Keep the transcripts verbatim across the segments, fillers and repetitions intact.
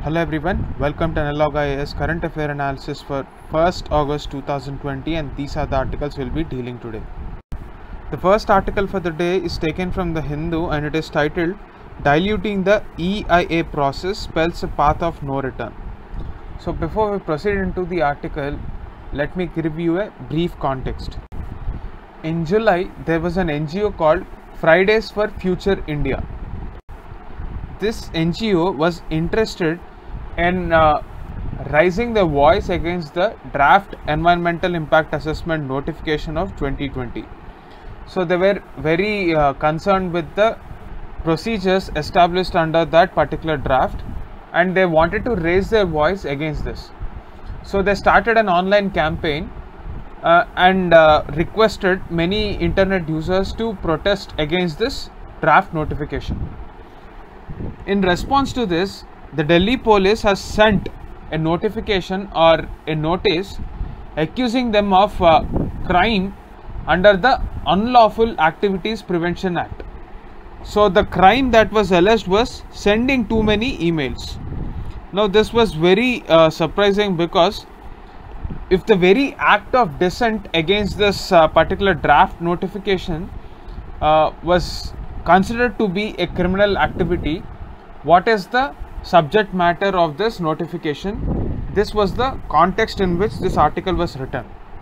Hello everyone, welcome to Analog I A S Current Affair Analysis for first August two thousand twenty, and these are the articles we'll be dealing today. The first article for the day is taken from the Hindu and it is titled Diluting the E I A Process Spells a Path of No Return. So before we proceed into the article, let me give you a brief context. In July, there was an N G O called Fridays for Future India. This N G O was interested in uh, raising the voice against the draft environmental impact assessment notification of twenty twenty. So they were very uh, concerned with the procedures established under that particular draft, and they wanted to raise their voice against this. So they started an online campaign uh, and uh, requested many internet users to protest against this draft notification. In response to this, the Delhi police has sent a notification or a notice accusing them of uh, crime under the Unlawful Activities Prevention Act. So the crime that was alleged was sending too many emails. Now this was very uh, surprising, because if the very act of dissent against this uh, particular draft notification uh, was considered to be a criminal activity, what is the subject matter of this notification? This was the context in which this article was written.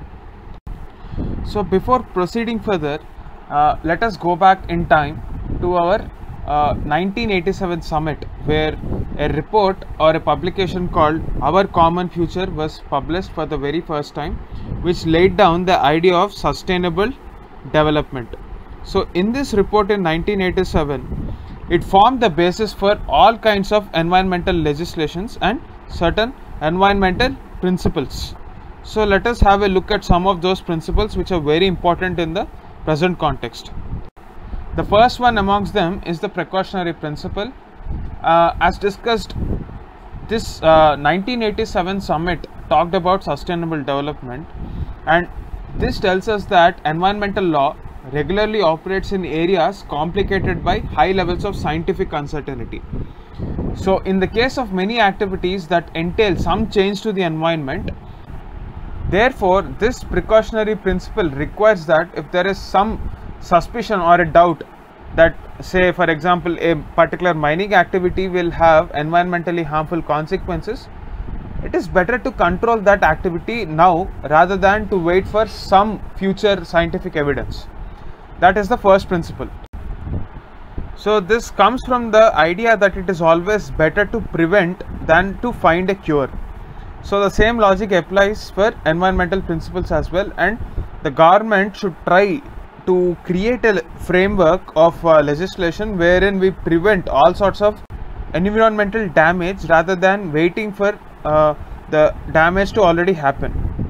So before proceeding further, uh, let us go back in time to our uh, nineteen eighty-seven summit, where a report or a publication called Our Common Future was published for the very first time, which laid down the idea of sustainable development. So in this report in nineteen eighty-seven, it formed the basis for all kinds of environmental legislations and certain environmental principles. So let us have a look at some of those principles which are very important in the present context. The first one amongst them is the precautionary principle. Uh, as discussed, this uh, nineteen eighty-seven summit talked about sustainable development, and this tells us that environmental law regularly operates in areas complicated by high levels of scientific uncertainty. So in the case of many activities that entail some change to the environment, therefore this precautionary principle requires that if there is some suspicion or a doubt that, say for example, a particular mining activity will have environmentally harmful consequences, it is better to control that activity now rather than to wait for some future scientific evidence. That is the first principle. So this comes from the idea that it is always better to prevent than to find a cure. So the same logic applies for environmental principles as well, and the government should try to create a framework of uh, legislation wherein we prevent all sorts of environmental damage rather than waiting for uh, the damage to already happen.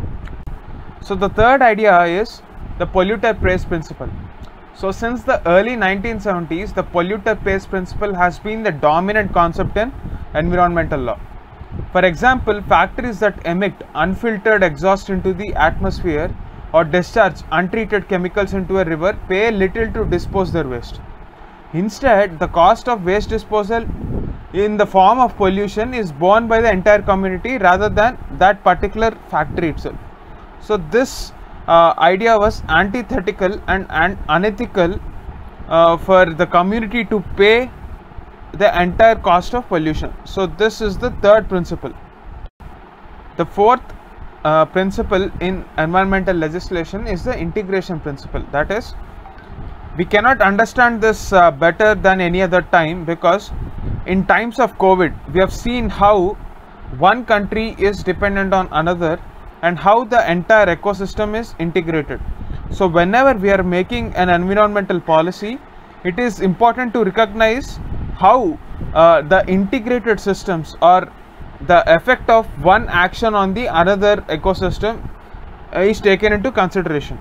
So the third idea is the polluter pays principle. So since the early nineteen seventies, the polluter pays principle has been the dominant concept in environmental law. For example, factories that emit unfiltered exhaust into the atmosphere or discharge untreated chemicals into a river pay little to dispose their waste. Instead, the cost of waste disposal in the form of pollution is borne by the entire community rather than that particular factory itself. So this uh, idea was antithetical and, and unethical uh, for the community to pay the entire cost of pollution. So this is the third principle. The fourth uh, principle in environmental legislation is the integration principle. That is, we cannot understand this uh, better than any other time, because in times of COVID, we have seen how one country is dependent on another and how the entire ecosystem is integrated. So whenever we are making an environmental policy, it is important to recognize how uh, the integrated systems or the effect of one action on the another ecosystem uh, is taken into consideration.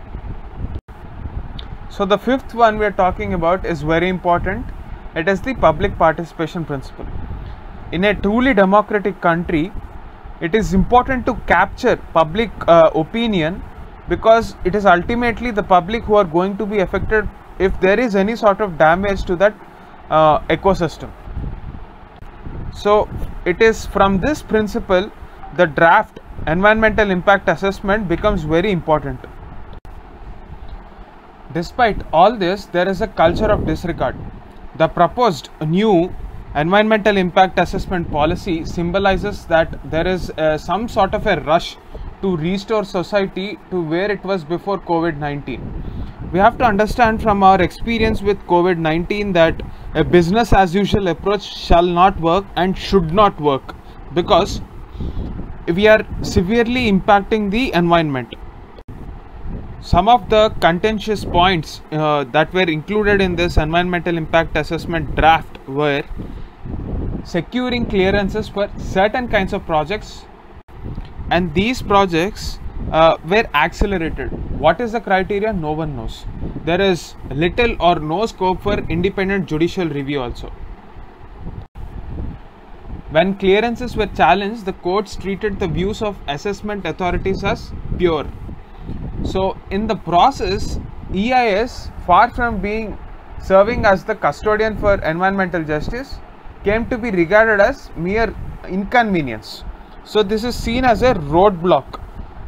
So the fifth one we are talking about is very important. It is the public participation principle. In a truly democratic country, it is important to capture public uh, opinion, because it is ultimately the public who are going to be affected if there is any sort of damage to that uh, ecosystem. So it is from this principle the draft environmental impact assessment becomes very important. Despite all this, there is a culture of disregard. The proposed new environmental impact assessment policy symbolizes that there is uh, some sort of a rush to restore society to where it was before COVID nineteen. We have to understand from our experience with COVID nineteen that a business as usual approach shall not work and should not work, because we are severely impacting the environment. Some of the contentious points uh, that were included in this environmental impact assessment draft were securing clearances for certain kinds of projects, and these projects uh, were accelerated. What is the criteria? No one knows. There is little or no scope for independent judicial review also. When clearances were challenged, the courts treated the views of assessment authorities as pure. So in the process, E I S, far from being serving as the custodian for environmental justice, came to be regarded as mere inconvenience. So this is seen as a roadblock.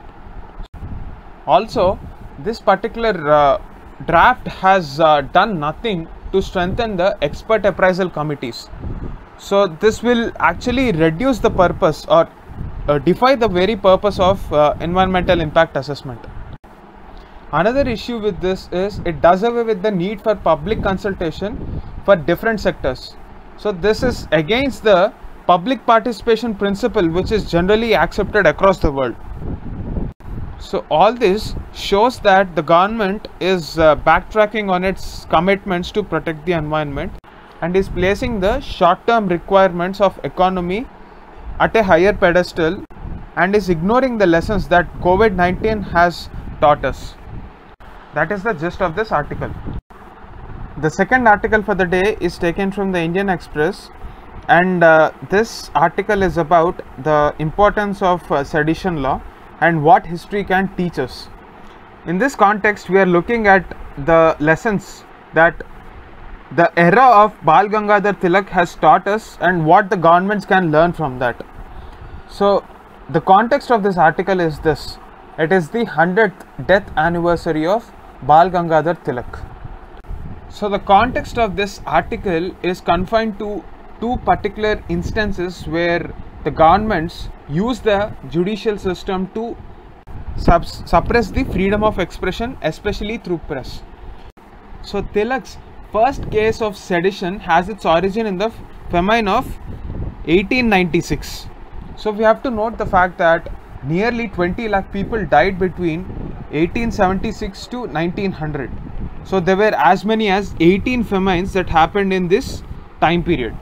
Also, this particular uh, draft has uh, done nothing to strengthen the expert appraisal committees. So this will actually reduce the purpose or uh, defy the very purpose of uh, environmental impact assessment. Another issue with this is it does away with the need for public consultation for different sectors. So this is against the public participation principle, which is generally accepted across the world. So all this shows that the government is uh, backtracking on its commitments to protect the environment and is placing the short-term requirements of economy at a higher pedestal and is ignoring the lessons that COVID nineteen has taught us. That is the gist of this article. The second article for the day is taken from the Indian Express, and uh, this article is about the importance of uh, sedition law and what history can teach us. In this context, we are looking at the lessons that the era of Bal Gangadhar Tilak has taught us and what the governments can learn from that. So the context of this article is this: it is the one hundredth death anniversary of Bal Gangadhar Tilak. So the context of this article is confined to two particular instances where the governments use the judicial system to suppress the freedom of expression, especially through press. So Tilak's first case of sedition has its origin in the famine of eighteen ninety-six. So we have to note the fact that nearly twenty lakh people died between eighteen seventy-six to nineteen hundred. So there were as many as eighteen famines that happened in this time period.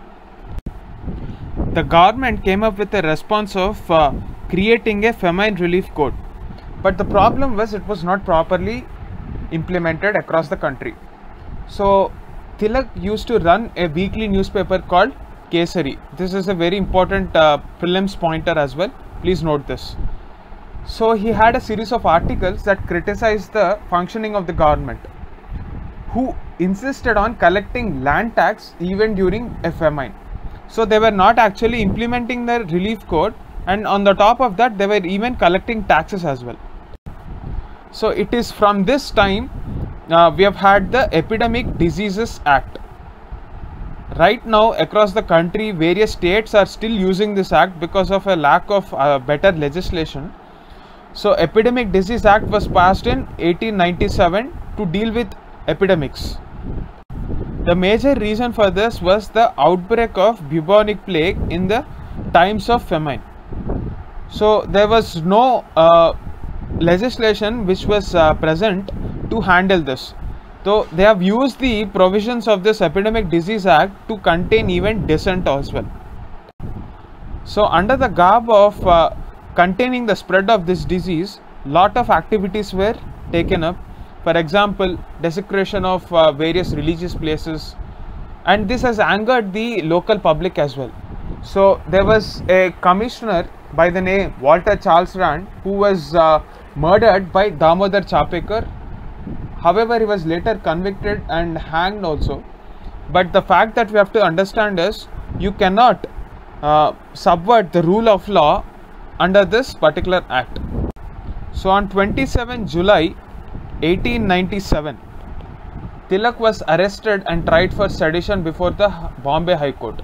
The government came up with a response of uh, creating a famine relief code, but the problem was it was not properly implemented across the country. So Tilak used to run a weekly newspaper called Kesari. This is a very important uh, prelims pointer as well. Please note this. So he had a series of articles that criticized the functioning of the government, who insisted on collecting land tax even during a famine. So they were not actually implementing the relief code, and on the top of that they were even collecting taxes as well. So it is from this time uh, we have had the Epidemic Diseases Act. Right now across the country, various states are still using this act because of a lack of uh, better legislation. So Epidemic Disease Act was passed in eighteen ninety-seven to deal with epidemics. The major reason for this was the outbreak of bubonic plague in the times of famine. So there was no uh, legislation which was uh, present to handle this. So they have used the provisions of this Epidemic Disease Act to contain even dissent as well. So under the garb of uh, containing the spread of this disease, lot of activities were taken up. For example, desecration of uh, various religious places, and this has angered the local public as well. So there was a commissioner by the name Walter Charles Rand who was uh, murdered by Damodar Chapekar. However, he was later convicted and hanged also. But the fact that we have to understand is, you cannot uh, subvert the rule of law under this particular act. So on twenty-seventh July eighteen ninety-seven, Tilak was arrested and tried for sedition before the Bombay High Court.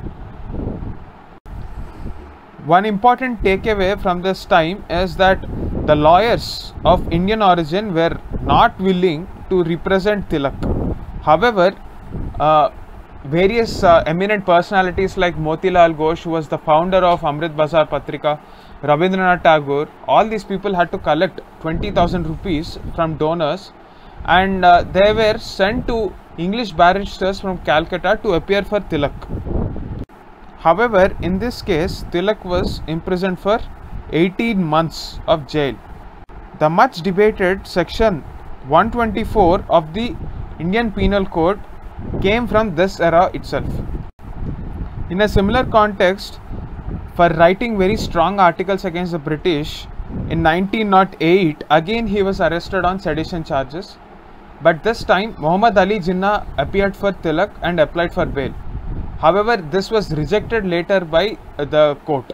One important takeaway from this time is that the lawyers of Indian origin were not willing to represent Tilak. However, uh, various uh, eminent personalities like Motilal Ghosh, who was the founder of Amrit Bazar Patrika, Rabindranath Tagore, all these people had to collect twenty thousand rupees from donors, and uh, they were sent to English barristers from Calcutta to appear for Tilak. However, in this case, Tilak was imprisoned for eighteen months of jail. The much debated section one twenty-four of the Indian Penal Code came from this era itself. In a similar context, for writing very strong articles against the British, in nineteen oh eight, again he was arrested on sedition charges. But this time, Muhammad Ali Jinnah appeared for Tilak and applied for bail. However, this was rejected later by the court.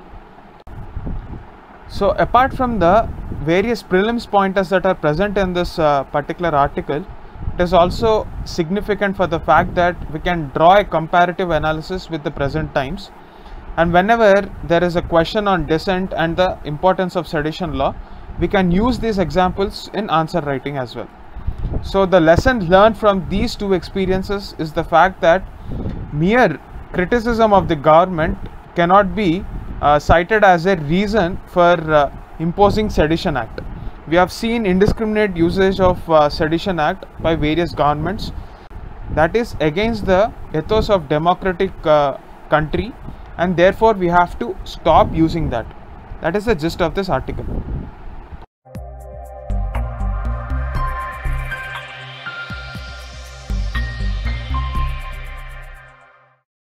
So, apart from the various prelims pointers that are present in this uh, particular article, it is also significant for the fact that we can draw a comparative analysis with the present times. And whenever there is a question on dissent and the importance of sedition law, we can use these examples in answer writing as well. So the lesson learned from these two experiences is the fact that mere criticism of the government cannot be uh, cited as a reason for uh, imposing Sedition Act. We have seen indiscriminate usage of uh, Sedition Act by various governments. That is against the ethos of democratic uh, country, and therefore we have to stop using that. That is the gist of this article.